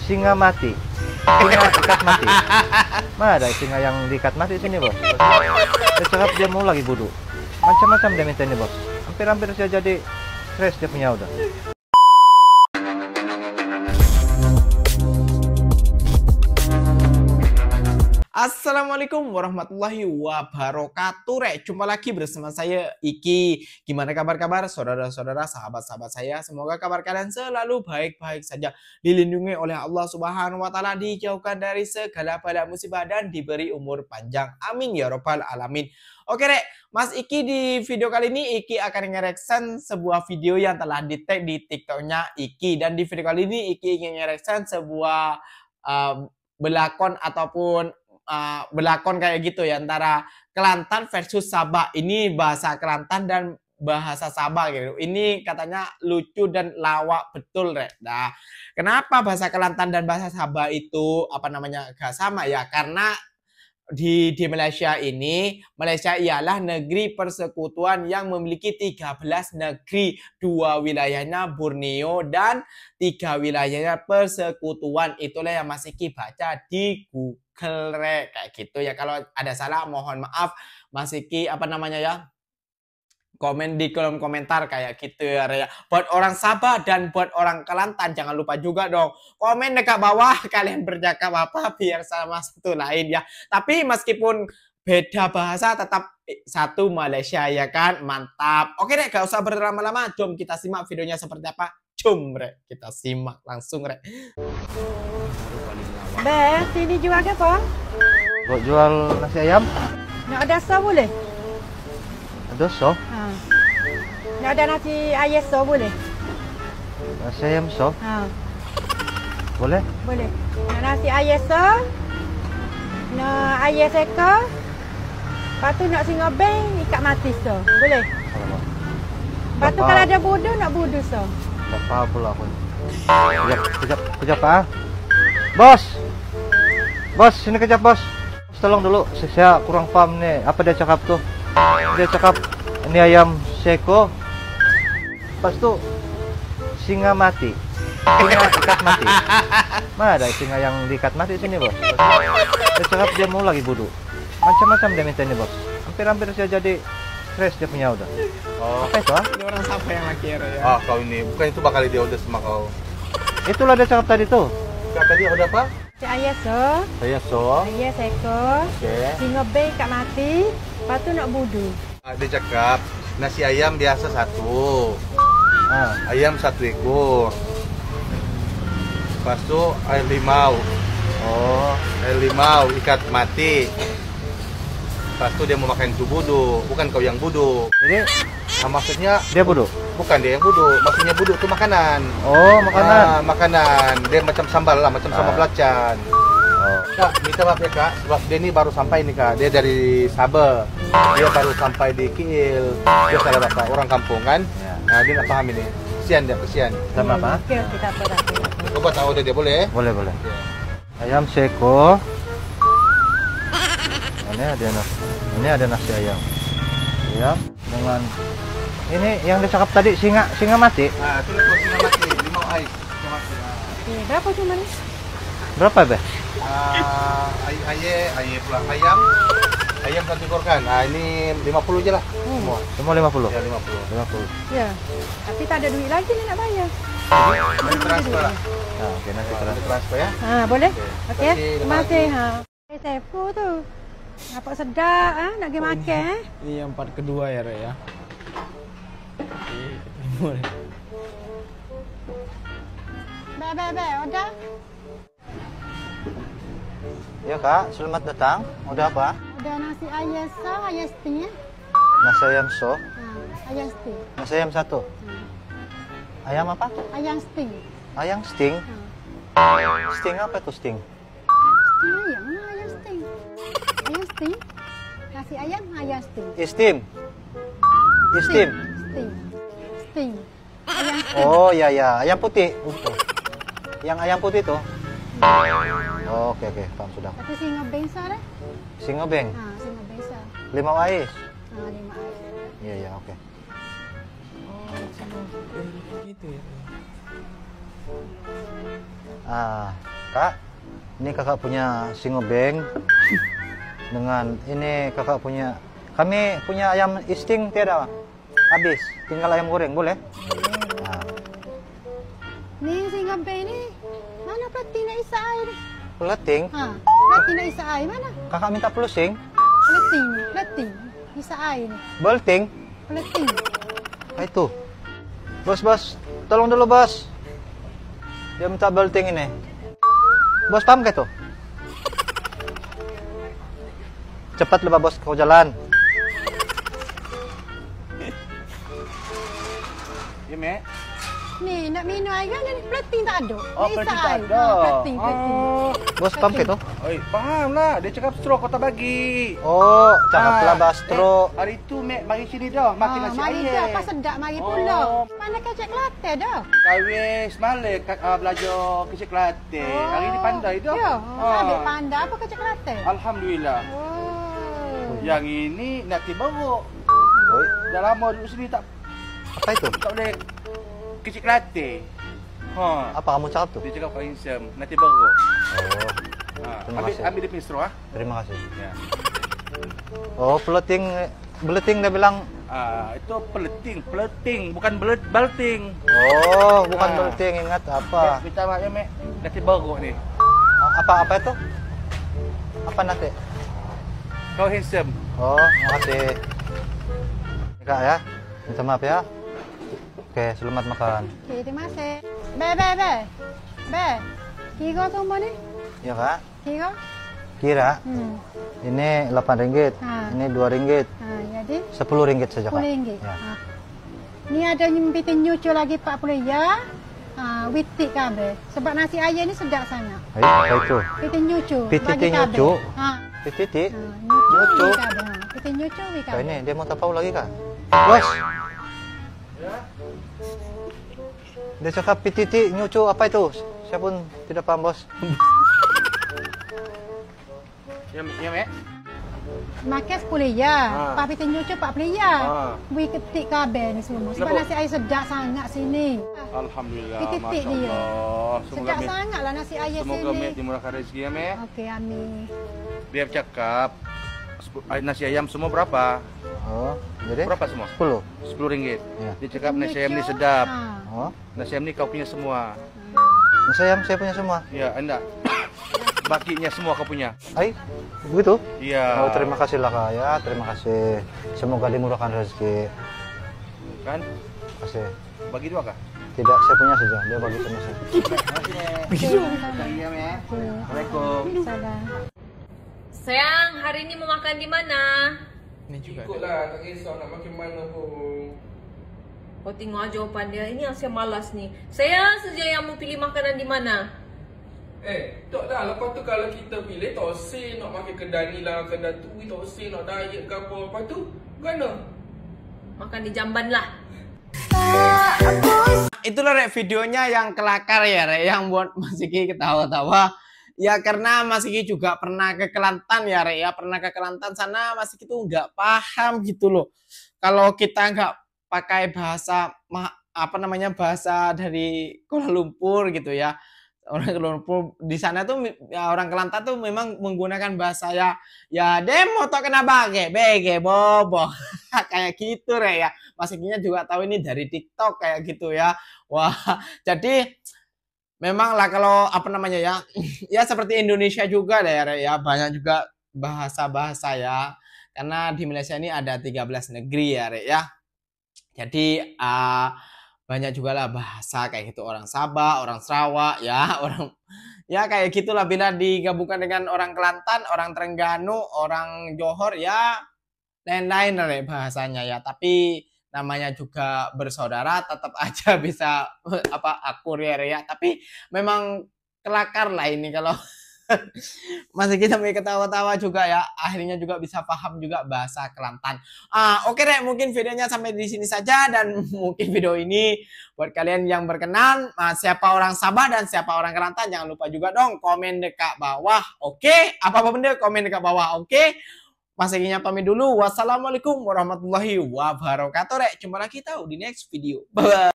singa mati. Singa ikat mati. Mana ada singa yang diikat mati sini, Bos? Dia cakap dia mau lagi budu. Macam-macam dia minta ini, Bos. Hampir-hampir saya jadi stres dia punya udah. Assalamualaikum warahmatullahi wabarakatuh. Jumpa lagi bersama saya Iki. Gimana kabar-kabar saudara-saudara, sahabat-sahabat saya? Semoga kabar kalian selalu baik-baik saja, dilindungi oleh Allah Subhanahu wa taala, dijauhkan dari segala bala musibah dan diberi umur panjang. Amin ya robbal alamin. Oke, Mas Iki, di video kali ini Iki akan nge-reaction sebuah video yang telah di-tag di TikToknya Iki, dan di video kali ini Iki ingin nge-reaction sebuah belakon ataupun belakon kayak gitu ya, antara Kelantan versus Sabah. Ini bahasa Kelantan dan bahasa Sabah gitu. Ini katanya lucu dan lawak betul, Rek. Nah, kenapa bahasa Kelantan dan bahasa Sabah itu gak sama ya? Karena di Malaysia ini, Malaysia ialah negeri persekutuan yang memiliki 13 negeri, 2 wilayahnya Borneo dan 3 wilayahnya persekutuan. Itulah yang Mas Iki baca di Google, kayak gitu ya. Kalau ada salah mohon maaf, Mas Iki komen di kolom komentar kayak gitu ya. Buat orang Sabah dan buat orang Kelantan, jangan lupa juga dong komen dekat bawah kalian bercakap apa biar sama satu lain ya. Tapi meskipun beda bahasa tetap satu Malaysia ya kan. Mantap. Oke deh, gak usah berlama-lama, jom kita simak videonya seperti apa. Jom kita simak langsung Beh, sini jual apa? Buat jual nasi ayam? Nak ada so boleh? Ada so? Ha. Nak ada nasi ayam so boleh? Nasi ayam so? Ha. Boleh? Boleh. Nak nasi ayam so? Nak ayam seka? Lepas tu nak singa beng ikat mati so. Boleh? Alamak. Lepas tu kalau ada budu, nak budu so. Tak faham pula aku. Kejap, Pak. Bos! Bos, sini kejap, Bos. Tolong dulu, saya kurang paham nih. Apa dia cakap tuh? Dia cakap ini ayam seko. Lepas itu singa mati. Singa ikat mati. Mana ada singa yang diikat mati sini, Bos? Dia cakap dia mau lagi budu. Macam-macam dia minta ini, Bos. Hampir-hampir saya jadi stres dia punya udah. Oh, apa itu, ah? Ini orang Sabah yang laki ya. Ah, kau ini bukan itu bakal dia udah sama kau. Itulah dia cakap tadi tuh. Tadi udah apa? Nasi ayam so? Saya so. Ayam seka. Oke. Singa beng ikat mati. Lepas tu nak budu. Dia cakap nasi ayam biasa satu, ayam 1 ekor. Lepas itu air limau. Oh, Air limau ikat mati. Lepas itu dia mau makan itu budu, bukan kau yang budu. jadi Maksudnya dia budu. bukan dia yang budu, maksudnya budu itu makanan. Oh, makanan. Makanan. Dia macam sambal lah, macam sambal belacan. Oh. Kak, minta maaf ya Kak, sebab dia ini baru sampai nih Kak. Dia dari Sabah. Dia baru sampai di Kiil. Dia salah bapak, orang kampung kan. Ya. Nah, dia nggak paham ini. Kesian dia, kesian. Sama apa? Okey, kita apa dah. Coba tahu dia boleh? Boleh, boleh. Ayam seko. Ini ada nasi ayam. Ya, dengan ini yang dicakap tadi singa mati. Nah, itu lihat singa mati, limau ais. Singa mati. Okey, berapa cuma ni? Berapa, Beh? Ayam 1 ekor kan. Nah, ini 50 aja lah. Semua 50. Ya, 50. 50. Ya. Tapi tak ada duit lagi ni nak bayar. Nanti transfer lah. Nah, oke, nanti Nanti terus. transfer ya. Ha, boleh? Okey. Okey. Terima Terima kasih. kasih. Ha. Sefu tu. Nampak sedap nak pergi makan Ini yang part kedua ya, Rek ya. Oke, ketemu Rek. Be, udah. Ya, Kak, selamat datang. Udah apa? Udah nasi ayam so, ayam sting ya. Nasi ayam so. Ha, ayam sting. Nasi ayam 1. Ayam apa? Ayam sting. Ayam sting. Ha. Sting apa itu sting? Ayam lah, ayam sting. Ayam sting. Nasi ayam ayam sting. Istim. Istim. Sting. Sting. Ayam sting. Oh, ya, ayam putih. Yang ayam putih tuh. Oh, oke, paham sudah. Tapi singa bengsa dah. Singa beng. Ha, singa bengsa. Limau ais. Ha, 5 air. Iya, oke. Oh, gitu ya. Ah, Kak, ini kakak punya singobeng. Dengan ini kakak punya, kami punya ayam insting tiada. Habis, tinggal ayam goreng, boleh? Nah, Ni si ngabe ni. Mana peleting nak isa air ni? peleting, Ha, peleting nak isa air mana? kakak minta pelusing. Peleting ni, peleting. Isa air ni. Belting, Peleting. itu. Bos, tolong dulu bos. Dia minta belting ini. Bos paham gak tuh? Cepat lebah bos kau jalan. Ya, Mek. Ni nak minum air kan ni peleting tak ada. Oh, Nak isa peleting tak air. ada. Ha, peleting. Bos paham gak tuh? Oi, paham lah. Dia cakap stroke kau tak bagi. Oh, cakaplah bastro. Hari tu, Mek, mari sini dah. Makan nasi mari ayam. dah, apa sedap mari pula. Oh. Mana kecek Kelantan dah? Kawin semalam belajar kecil Kelantan. Hari ni pandai dah. Ya, Ah. ambil pandai apa kecek Kelantan? Alhamdulillah. Oh. Yang ini nak tiba-tiba. Oi, Dah lama duduk sini tak apa itu? boleh kecil Kelantan. Ha. Apa kamu cakap tuh? Dia cakap kau handsome. Nanti baru. Oh, Ha. Terima Ambil, kasih. ambil dia punya straw ah. terima kasih. Ya. Oh, beleting dia bilang. Itu peleting, bukan balting. Oh, bukan Ah. beleting, ingat apa? Minta maaf ya, Mek. Nanti baru ni. Apa itu? Apa nanti? Kau handsome. Oh, makasih. Kak ya, minta maaf ya. Oke, selamat makan. Okey, terima kasih. Be. Kira semua ni? Ya kak, Kira? kira ini 8 ringgit, Ah. ini 2 ringgit, Ha, jadi 10 ringgit saja kak. RM10. Ya. Ha. Ni ada nyempitin nyucu lagi 40 ya. Ha, witik kabeh. Sebab nasi ayam ni sedap sangat. Apa itu? Pitin nyucu. Pitin bagi kabeh. nyucu? Ha. Titi. Nyucu. Nyucu. wi kabeh. Ha. Pitin nyucu wi Kak kabeh. ini dia mau tapau lagi kak? Bos. Dia cakap pititi nyucu apa itu? Saya pun tidak paham bos. Ya, Mek. Makan 10 ya. Ha. Pak pitin nyucu 40 ya. Ha. Wi ketik kabeh ni semua. Sebab Kenapa? nasi ayam sedap sangat sini. Alhamdulillah. Titik Masya dia. Allah. Semoga Sedap Mek, sangat lah nasi ayam semoga sini. Mek dimurahkan rezeki ya, Mek. Okey, amin. Dia cakap nasi ayam semua berapa? Oh, jadi Berapa semua? 10. 10 ringgit. Ya. Dia cakap nasi ayam ni Nyucu. sedap. Ha. Oh, Nasi ayam ni kau punya semua. saya punya semua. Ya, enggak. Bakinya semua kau punya. Hai, begitu? Iya. Oh, terima kasih lah kak ya, terima kasih. Semoga dimurahkan rezeki. Kan? Terima kasih. Bagi dua kah? Tidak, saya punya saja. Dia bagi sama saya. Begitu. Iya, Mek. Assalamualaikum. Salam. Sayang, hari ini mau makan di mana? Ini juga ada. Ikutlah, tak kisah nak makan mana pun. Kau tengok aja jawapan dia. Ini yang saya malas ni. Sayang saja yang mau pilih makanan di mana? Tak dah. Lepas tu kalau kita pilih, tak say nak makan kedai ni lah, kedai tu, tak say nak diet ke apa. Lepas tu, mana? Makan di Jamban lah. Itulah rek videonya yang kelakar ya rek, yang buat Mas Iki ketawa-tawa. Ya karena Mas Iki juga pernah ke Kelantan ya rek ya, pernah ke Kelantan sana Mas Iki tuh nggak paham gitu loh. Kalau kita nggak pakai bahasa bahasa dari Kuala Lumpur gitu ya. Orang Kuala Lumpur di sana tuh ya, orang Kelantan tuh memang menggunakan bahasa ya demo tok kena bege bobo kayak gitu rek ya. Mas Ikinya juga tahu ini dari TikTok kayak gitu ya. Wah, jadi memang lah kalau ya seperti Indonesia juga deh ya, banyak juga bahasa-bahasa ya. Karena di Malaysia ini ada 13 negeri ya Rek ya. Jadi banyak juga lah bahasa kayak gitu, orang Sabah, orang Sarawak ya, orang ya kayak gitulah bila digabungkan dengan orang Kelantan, orang Terengganu, orang Johor ya lain-lain Rek bahasanya ya. Tapi namanya juga bersaudara, tetap aja bisa akur ya. Tapi memang kelakar lah ini kalau masih kita mau ketawa-tawa juga ya, akhirnya juga bisa paham juga bahasa Kelantan. Oke deh, mungkin videonya sampai di sini saja, dan mungkin video ini buat kalian yang berkenan, siapa orang Sabah dan siapa orang Kelantan, jangan lupa juga dong komen dekat bawah. Oke, apa-apa benda komen dekat bawah. Oke. Mas Eginya pamit dulu. Wassalamualaikum warahmatullahi wabarakatuh. Jumpa lagi tahu di next video. Bye.